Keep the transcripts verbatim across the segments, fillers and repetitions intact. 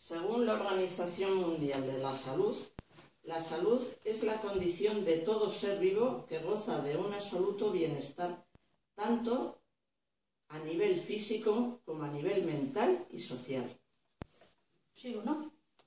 Según la Organización Mundial de la Salud, la salud es la condición de todo ser vivo que goza de un absoluto bienestar, tanto a nivel físico como a nivel mental y social. ¿Sigo, no?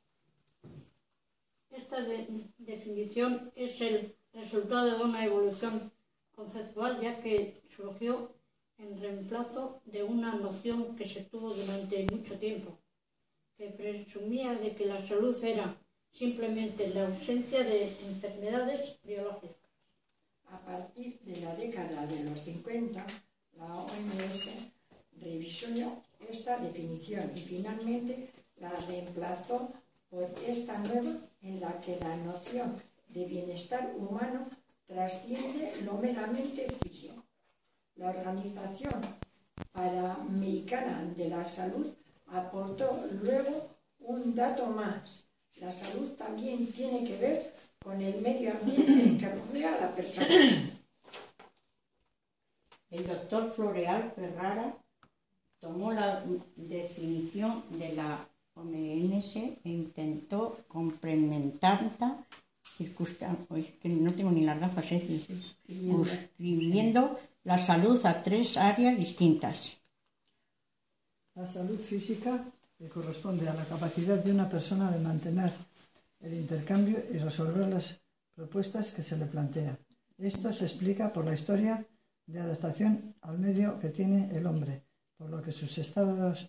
Esta de, definición es el resultado de una evolución conceptual, ya que surgió en reemplazo de una noción que se tuvo durante mucho tiempo, que presumía de que la salud era simplemente la ausencia de enfermedades biológicas. A partir de la década de los cincuenta, la O M S revisó esta definición y finalmente la reemplazó por esta nueva, en la que la noción de bienestar humano trasciende lo meramente físico. La Organización Panamericana de la Salud aportó luego un dato más. La salud también tiene que ver con el medio ambiente que rodea a la persona. El doctor Floreal Ferrara tomó la definición de la O M S e intentó complementarla circunstancias, que no tengo ni las gafas, es decir, describiendo la salud a tres áreas distintas. La salud física, que corresponde a la capacidad de una persona de mantener el intercambio y resolver las propuestas que se le plantean. Esto se explica por la historia de adaptación al medio que tiene el hombre, por lo que sus estados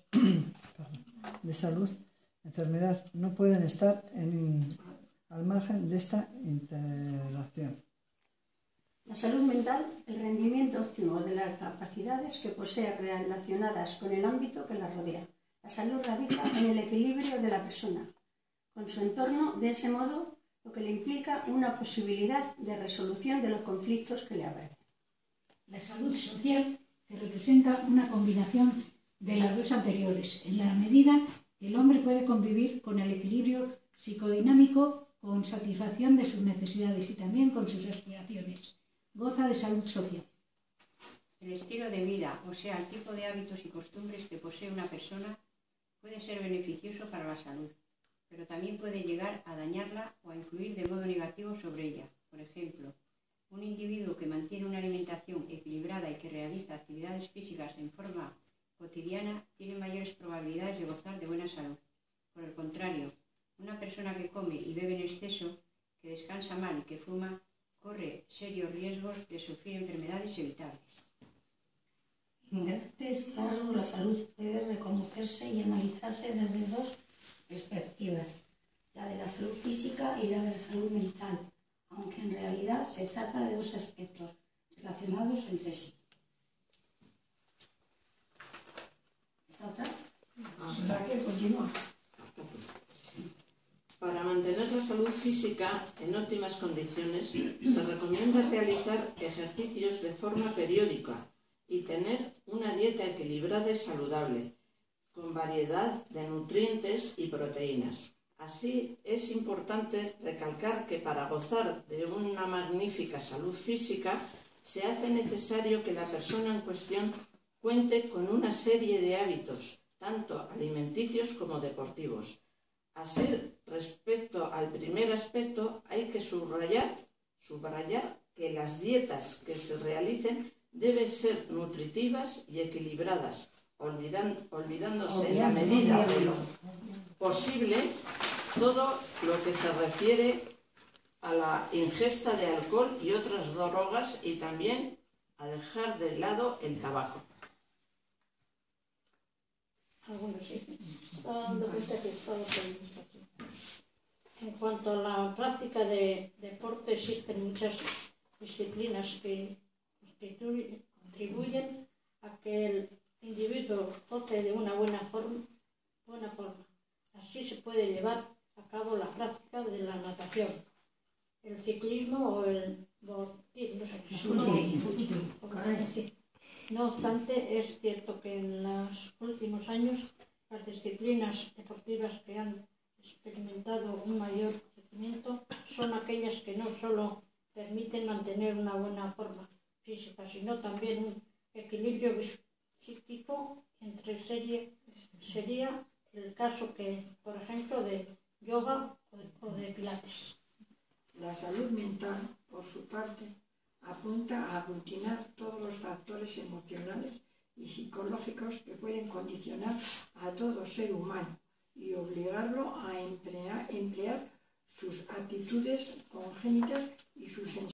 de salud, enfermedad, no pueden estar en, al margen de esta interacción. La salud mental, el rendimiento óptimo de las capacidades que posee relacionadas con el ámbito que la rodea. La salud radica en el equilibrio de la persona con su entorno, de ese modo, lo que le implica una posibilidad de resolución de los conflictos que le aparecen. La salud social, que representa una combinación de las dos anteriores, en la medida que el hombre puede convivir con el equilibrio psicodinámico, con satisfacción de sus necesidades y también con sus aspiraciones. Goza de salud social. El estilo de vida, o sea, el tipo de hábitos y costumbres que posee una persona, puede ser beneficioso para la salud, pero también puede llegar a dañarla o a influir de modo negativo sobre ella. Por ejemplo, un individuo que mantiene una alimentación equilibrada y que realiza actividades físicas en forma cotidiana tiene mayores probabilidades de gozar de buena salud. Por el contrario, una persona que come y bebe en exceso, que descansa mal y que fuma, corre serios riesgos de sufrir enfermedades evitables. En grandes rasgos, la salud puede reconocerse y analizarse desde dos perspectivas, la de la salud física y la de la salud mental, aunque en realidad se trata de dos aspectos relacionados entre sí. ¿Está otra? ¿Para qué continúa? Para mantener la salud física en óptimas condiciones, se recomienda realizar ejercicios de forma periódica y tener una dieta equilibrada y saludable, con variedad de nutrientes y proteínas. Así, es importante recalcar que para gozar de una magnífica salud física, se hace necesario que la persona en cuestión cuente con una serie de hábitos, tanto alimenticios como deportivos. Así, respecto al primer aspecto, hay que subrayar, subrayar que las dietas que se realicen deben ser nutritivas y equilibradas, olvidan, olvidándose en la medida de lo posible todo lo que se refiere a la ingesta de alcohol y otras drogas y también a dejar de lado el tabaco. Algunos sí. Estaba dando cuenta que estaba previsto aquí. En cuanto a la práctica de deporte, existen muchas disciplinas que contribuyen a que el individuo goce de una buena forma, buena forma. Así se puede llevar a cabo la práctica de la natación, el ciclismo o el boxing, no sé qué es. No obstante, es cierto que en los últimos años las disciplinas deportivas que han experimentado un mayor crecimiento son aquellas que no solo permiten mantener una buena forma física, sino también un equilibrio psíquico entre serie, sería el caso que, por ejemplo, de yoga o de, o de pilates. La salud mental, por su parte, apunta a aglutinar todos los factores emocionales y psicológicos que pueden condicionar a todo ser humano y obligarlo a emplear, emplear sus aptitudes congénitas y sus